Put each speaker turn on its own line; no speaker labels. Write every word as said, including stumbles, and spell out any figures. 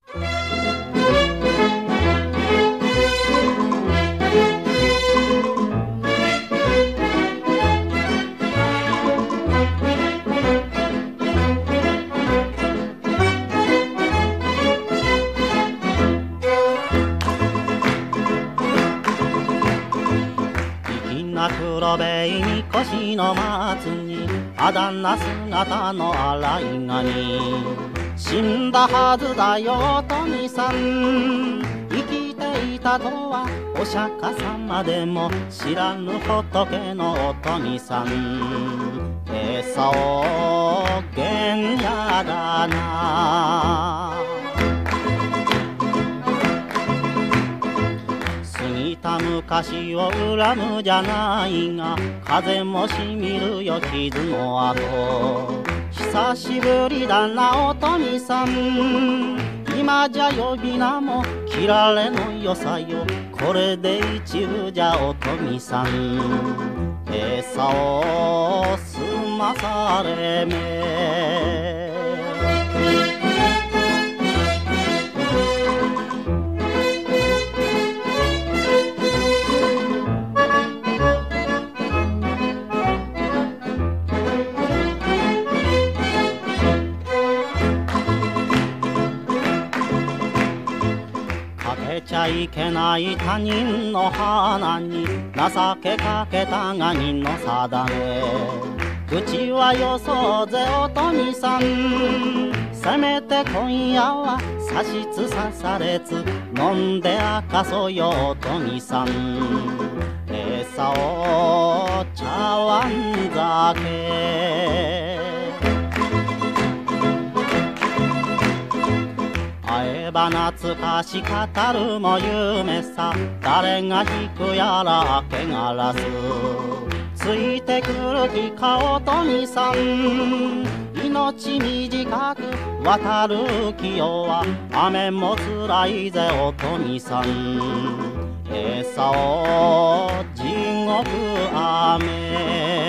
黒べいに腰の松にあだ名姿の荒いがに死んだはずだよお富さん生きていたとはお釈迦様でも知らぬ仏のお富さん餌をげんやだな過ぎた昔を恨むじゃないが風もしみるよ傷の跡久しぶりだなお富さん今じゃ呼び名も切られのよさよこれで一部じゃお富さん餌を済まされめちゃいけない他人の花に情けかけたがにの定め口はよそうぜお富さんせめて今夜は差しつさされつ飲んで明かそうよお富さん餌を茶碗酒会えば懐かし語るも夢さ誰が引くやら明けがらすついてくる日かお富さん命短く渡る清は雨もつらいぜお富さん餌を地獄雨